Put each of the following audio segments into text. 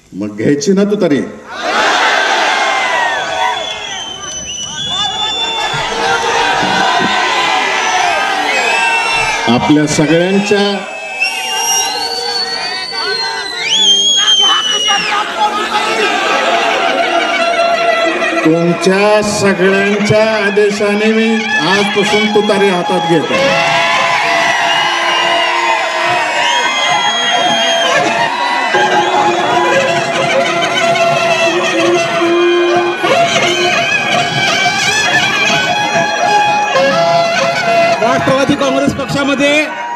मग घ्यायची ना तू तरी. आपल्या सगळ्यांच्या तुमच्या सगळ्यांच्या आदेशाने मी आजपासून तुतारी हातात घेतो. राष्ट्रवादी काँग्रेस पक्षामध्ये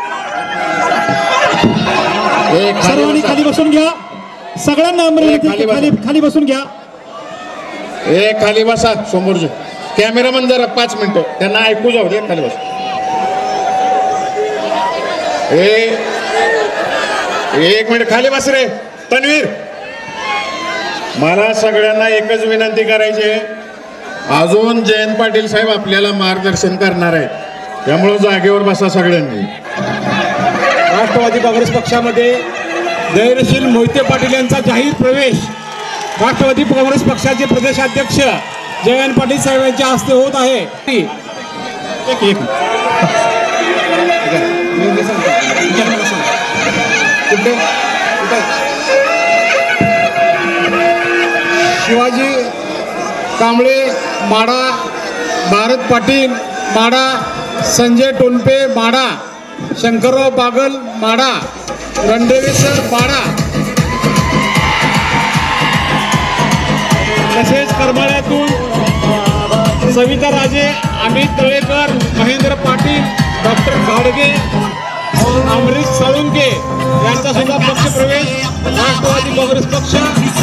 सर्वांनी खाली बसून घ्या. सगळ्यांना खाली बसून घ्या. खाली बसा. समोरचे कॅमेरामन जरा 5 मिनिटं त्यांना ऐकू जाऊ दे. खाली बस. एक मिनिट खाली बस रे तन्वीर. मला सगळ्यांना एकच विनंती करायची आहे. अजून जयंत पाटील साहेब आपल्याला मार्गदर्शन करणार आहेत, त्यामुळे जागेवर बसा सगळ्यांनी. राष्ट्रवादी काँग्रेस पक्षामध्ये धैर्यशील मोहिते पाटील यांचा जाहीर प्रवेश राष्ट्रवादी काँग्रेस पक्षाचे प्रदेशाध्यक्ष जयंत पाटील साहेब यांच्या हस्ते होत आहे. शिवाजी कांबळे माडा, भारत पाटील माडा, संजय टोनपे माडा, शंकरराव बागल माडा, रणदेवेसर माडा, तसेच करमाळ्यातून सविता राजे, अमित तळेकर, महेंद्र पाटील, डॉक्टर घाडगे, अमरीश साळुंके यांचा सुद्धा पक्षप्रवेश राष्ट्रवादी काँग्रेस पक्ष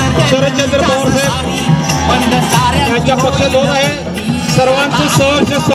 शरदचंद्र पवार साहेब यांच्या पक्षात होत आहे. सर्वांचं सहर्ष